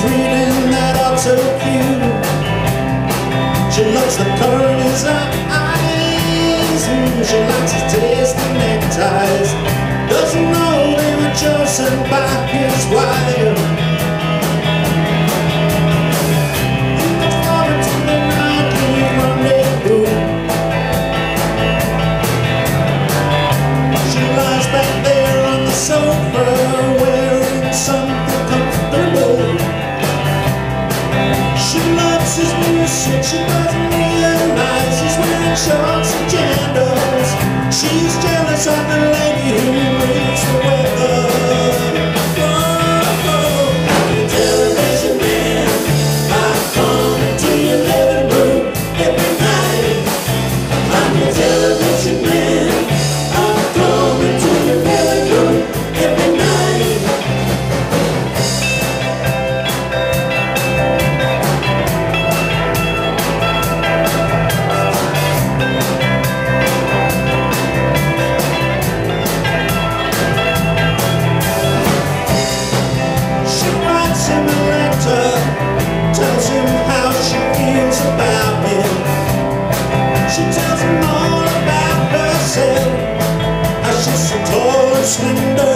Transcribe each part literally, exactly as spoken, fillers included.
reading that auto cue. She loves the color in his eyes, and she likes his taste in neckties. Doesn't know they were chosen by his wife. He looks forward to the nightly rendezvous. She lies back there on the sofa, wearing something comfortable. She loves his music, she doesn't realize he's wearing shorts and jandals. She's jealous of the lady who reads the weather. Oh, oh. The television man, I come into your living room every night. I'm your television man, I come into your living room every night. Tells him how she feels about him. She tells him all about herself, how she's so tall and slender.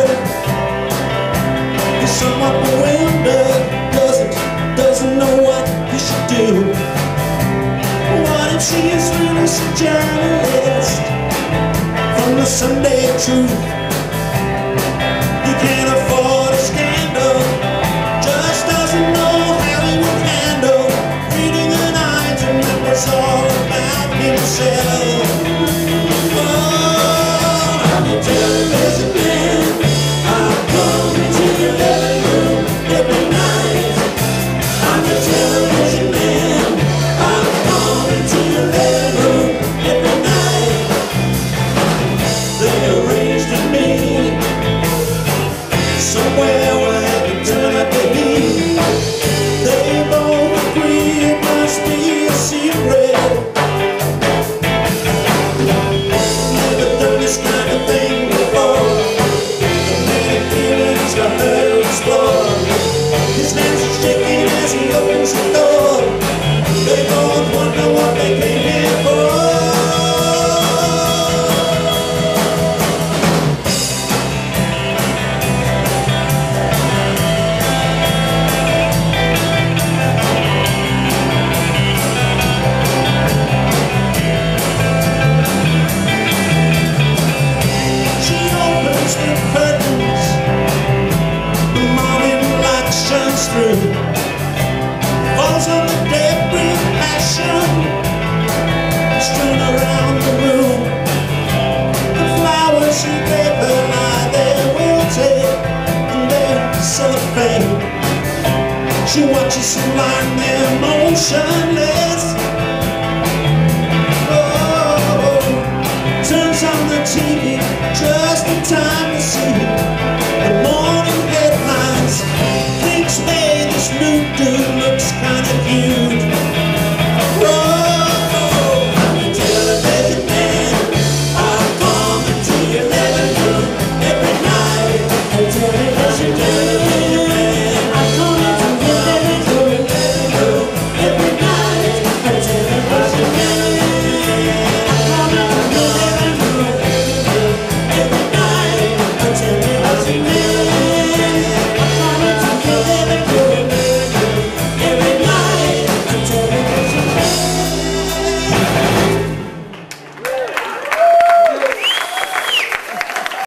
He's somewhat bewildered, doesn't, doesn't know what he should do. What if she is really a journalist from the Sunday Truth? He can't afford a scandal, just doesn't know how he would handle reading an item that was all about himself. Oh, I'm your television man, I come into your living room every night. I'm your television man, I come into your living room every night. They arranged a meeting somewhere where I can turn up the heat. They both agree it must be a secret. Never done this kind of thing before. The many feelings got her to explore. His hands are shaking as he opens the door. They both wonder what they came here for. Through, falls on the debris of passion strewn around the room. The flowers she gave her lie there wilted and they're cellophane. She watches them lying there motionless.